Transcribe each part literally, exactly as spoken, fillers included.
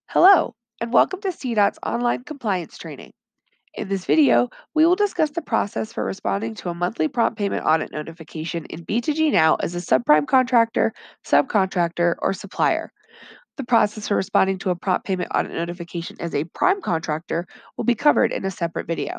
Hello, and welcome to C DOT's online compliance training. In this video, we will discuss the process for responding to a monthly prompt payment audit notification in B two G Now as a subprime contractor, subcontractor, or supplier. The process for responding to a prompt payment audit notification as a prime contractor will be covered in a separate video.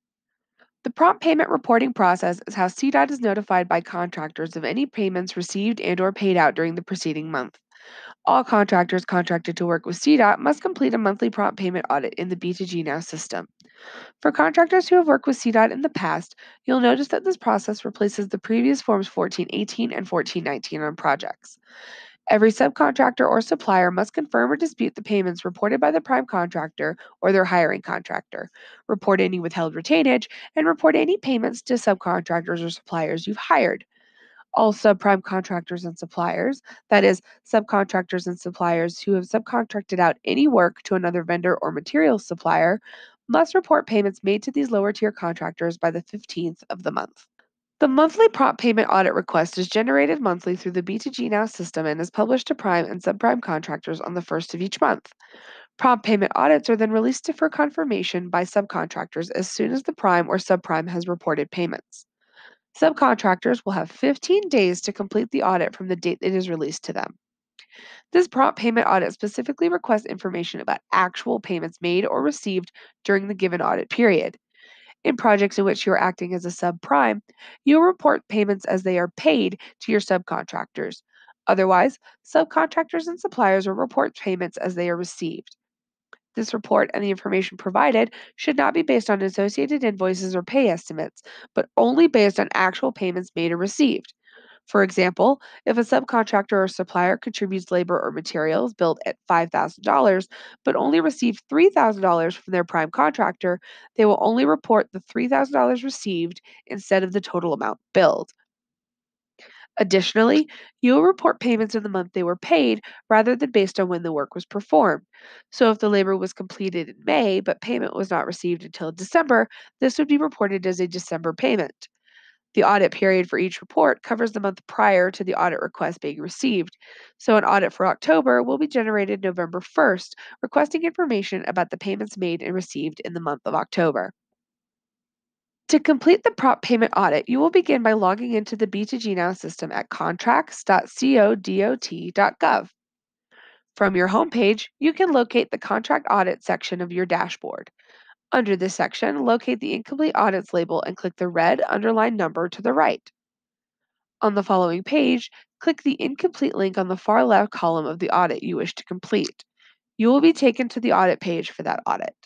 The prompt payment reporting process is how C DOT is notified by contractors of any payments received and or paid out during the preceding month. All contractors contracted to work with C DOT must complete a monthly prompt payment audit in the B two G Now system. For contractors who have worked with C DOT in the past, you'll notice that this process replaces the previous Forms fourteen eighteen and fourteen nineteen on projects. Every subcontractor or supplier must confirm or dispute the payments reported by the prime contractor or their hiring contractor, report any withheld retainage, and report any payments to subcontractors or suppliers you've hired. All subprime contractors and suppliers, that is, subcontractors and suppliers who have subcontracted out any work to another vendor or materials supplier, must report payments made to these lower tier contractors by the fifteenth of the month. The monthly prompt payment audit request is generated monthly through the B two G Now system and is published to prime and subprime contractors on the first of each month. Prompt payment audits are then released to for confirmation by subcontractors as soon as the prime or subprime has reported payments. Subcontractors will have fifteen days to complete the audit from the date it is released to them. This prompt payment audit specifically requests information about actual payments made or received during the given audit period. In projects in which you are acting as a subprime, you'll report payments as they are paid to your subcontractors. Otherwise, subcontractors and suppliers will report payments as they are received. This report and the information provided should not be based on associated invoices or pay estimates, but only based on actual payments made or received. For example, if a subcontractor or supplier contributes labor or materials billed at five thousand dollars but only received three thousand dollars from their prime contractor, they will only report the three thousand dollars received instead of the total amount billed. Additionally, you will report payments in the month they were paid rather than based on when the work was performed. So if the labor was completed in May but payment was not received until December, this would be reported as a December payment. The audit period for each report covers the month prior to the audit request being received. So an audit for October will be generated November first, requesting information about the payments made and received in the month of October. To complete the prompt payment audit, you will begin by logging into the B two G Now system at contracts dot codot dot gov. From your homepage, you can locate the Contract Audit section of your dashboard. Under this section, locate the Incomplete Audits label and click the red underlined number to the right. On the following page, click the Incomplete link on the far left column of the audit you wish to complete. You will be taken to the audit page for that audit.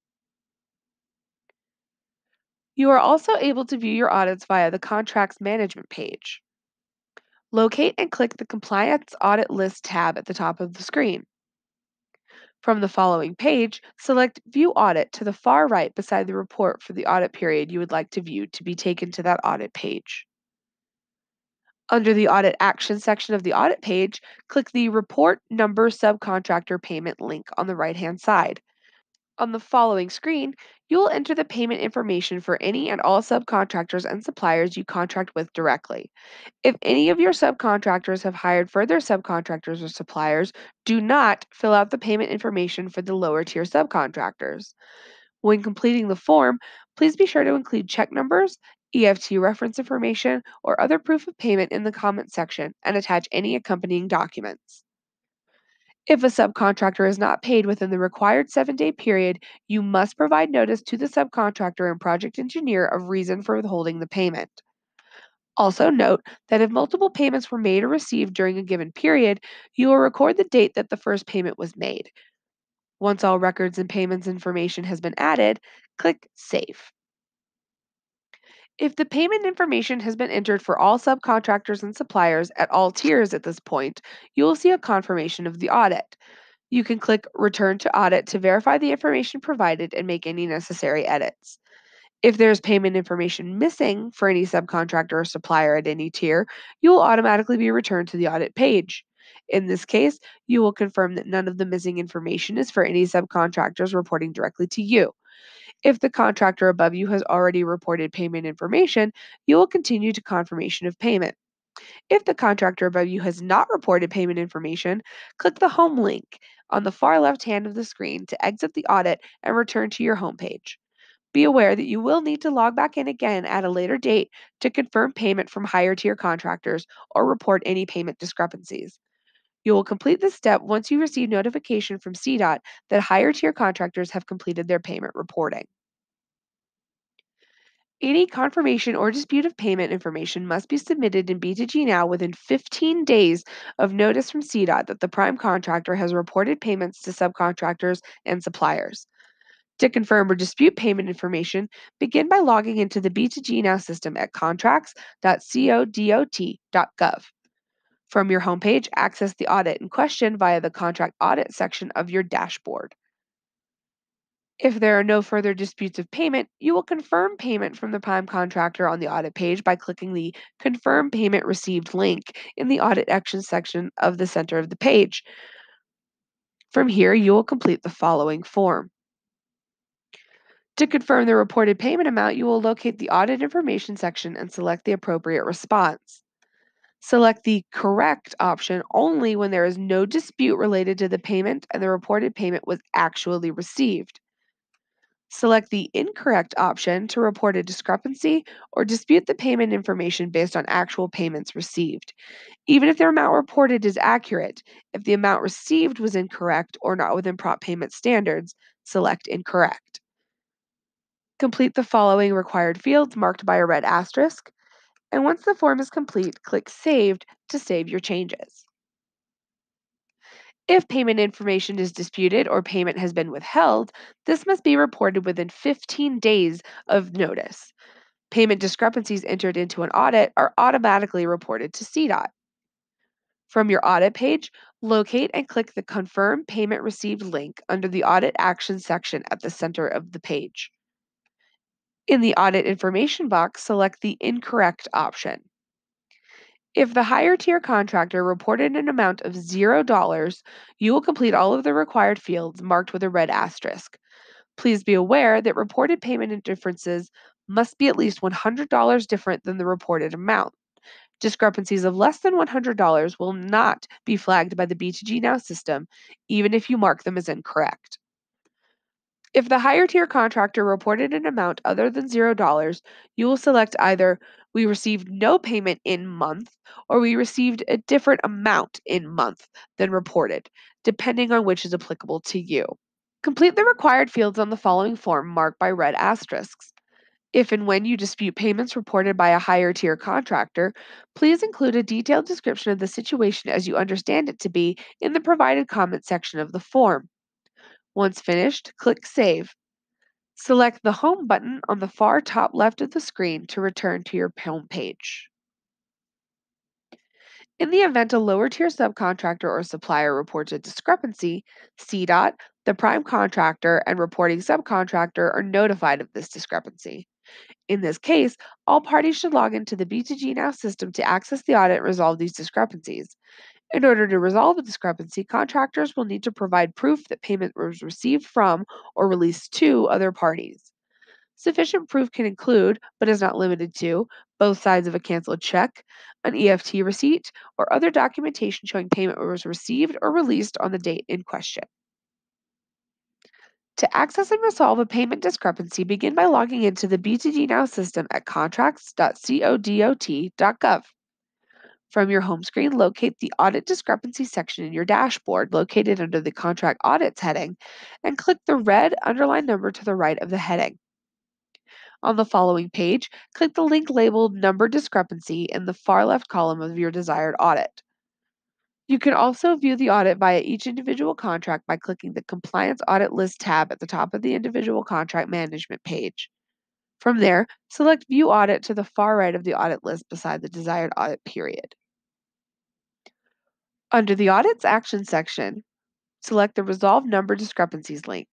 You are also able to view your audits via the Contracts Management page. Locate and click the Compliance Audit List tab at the top of the screen. From the following page, select View Audit to the far right beside the report for the audit period you would like to view to be taken to that audit page. Under the Audit Action section of the audit page, click the Report Number Subcontractor Payment link on the right-hand side. On the following screen, you will enter the payment information for any and all subcontractors and suppliers you contract with directly. If any of your subcontractors have hired further subcontractors or suppliers, do not fill out the payment information for the lower tier subcontractors. When completing the form, please be sure to include check numbers, E F T reference information, or other proof of payment in the comments section and attach any accompanying documents. If a subcontractor is not paid within the required seven day period, you must provide notice to the subcontractor and project engineer of reason for withholding the payment. Also note that if multiple payments were made or received during a given period, you will record the date that the first payment was made. Once all records and payments information has been added, click Save. If the payment information has been entered for all subcontractors and suppliers at all tiers at this point, you will see a confirmation of the audit. You can click Return to Audit to verify the information provided and make any necessary edits. If there's payment information missing for any subcontractor or supplier at any tier, you will automatically be returned to the audit page. In this case, you will confirm that none of the missing information is for any subcontractors reporting directly to you. If the contractor above you has already reported payment information, you will continue to confirmation of payment. If the contractor above you has not reported payment information, click the Home link on the far left hand of the screen to exit the audit and return to your home page. Be aware that you will need to log back in again at a later date to confirm payment from higher tier contractors or report any payment discrepancies. You will complete this step once you receive notification from C DOT that higher tier contractors have completed their payment reporting. Any confirmation or dispute of payment information must be submitted in B two G Now within fifteen days of notice from C DOT that the prime contractor has reported payments to subcontractors and suppliers. To confirm or dispute payment information, begin by logging into the B two G Now system at contracts dot codot dot gov. From your homepage, access the audit in question via the Contract Audit section of your dashboard. If there are no further disputes of payment, you will confirm payment from the prime contractor on the audit page by clicking the Confirm Payment Received link in the Audit Action section of the center of the page. From here, you will complete the following form. To confirm the reported payment amount, you will locate the Audit Information section and select the appropriate response. Select the correct option only when there is no dispute related to the payment and the reported payment was actually received. Select the incorrect option to report a discrepancy or dispute the payment information based on actual payments received. Even if the amount reported is accurate, if the amount received was incorrect or not within prompt payment standards, select incorrect. Complete the following required fields marked by a red asterisk, and once the form is complete, click Saved to save your changes. If payment information is disputed or payment has been withheld, this must be reported within fifteen days of notice. Payment discrepancies entered into an audit are automatically reported to C DOT. From your audit page, locate and click the Confirm Payment Received link under the Audit Action section at the center of the page. In the Audit Information box, select the incorrect option. If the higher tier contractor reported an amount of zero dollars, you will complete all of the required fields marked with a red asterisk. Please be aware that reported payment differences must be at least one hundred dollars different than the reported amount. Discrepancies of less than one hundred dollars will not be flagged by the B two G Now system, even if you mark them as incorrect. If the higher tier contractor reported an amount other than zero dollars, you will select either we received no payment in month or we received a different amount in month than reported, depending on which is applicable to you. Complete the required fields on the following form marked by red asterisks. If and when you dispute payments reported by a higher tier contractor, please include a detailed description of the situation as you understand it to be in the provided comment section of the form. Once finished, click Save. Select the Home button on the far top left of the screen to return to your home page. In the event a lower tier subcontractor or supplier reports a discrepancy, C DOT, the prime contractor, and reporting subcontractor are notified of this discrepancy. In this case, all parties should log into the B two G Now system to access the audit and resolve these discrepancies. In order to resolve a discrepancy, contractors will need to provide proof that payment was received from or released to other parties. Sufficient proof can include, but is not limited to, both sides of a canceled check, an E F T receipt, or other documentation showing payment was received or released on the date in question. To access and resolve a payment discrepancy, begin by logging into the B two G Now system at contracts dot codot dot gov. From your home screen, locate the Audit Discrepancy section in your dashboard located under the Contract Audits heading and click the red underlined number to the right of the heading. On the following page, click the link labeled Number Discrepancy in the far left column of your desired audit. You can also view the audit via each individual contract by clicking the Compliance Audit List tab at the top of the individual contract management page. From there, select View Audit to the far right of the audit list beside the desired audit period. Under the Audits Action section, select the Resolve Number Discrepancies link.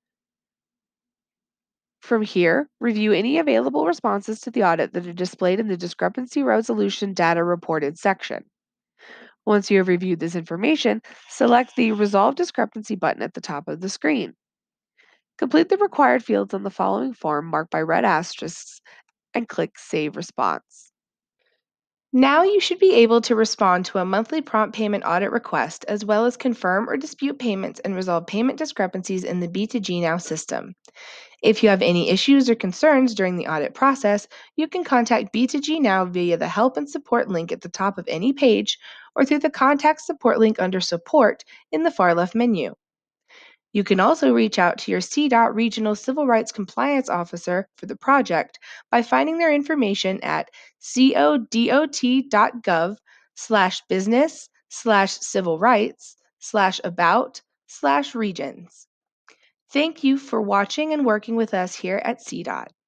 From here, review any available responses to the audit that are displayed in the Discrepancy Resolution Data Reported section. Once you have reviewed this information, select the Resolve Discrepancy button at the top of the screen. Complete the required fields on the following form marked by red asterisks and click Save Response. Now you should be able to respond to a monthly prompt payment audit request, as well as confirm or dispute payments and resolve payment discrepancies in the B two G Now system. If you have any issues or concerns during the audit process, you can contact B two G Now via the Help and Support link at the top of any page or through the Contact Support link under Support in the far left menu. You can also reach out to your C DOT Regional Civil Rights Compliance Officer for the project by finding their information at codot.gov slash business slash civil rights slash about slash regions. Thank you for watching and working with us here at C DOT.